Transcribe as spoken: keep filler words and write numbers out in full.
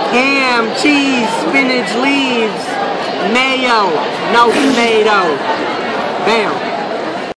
ham, cheese, spinach, leaves, mayo, no tomato. Bam.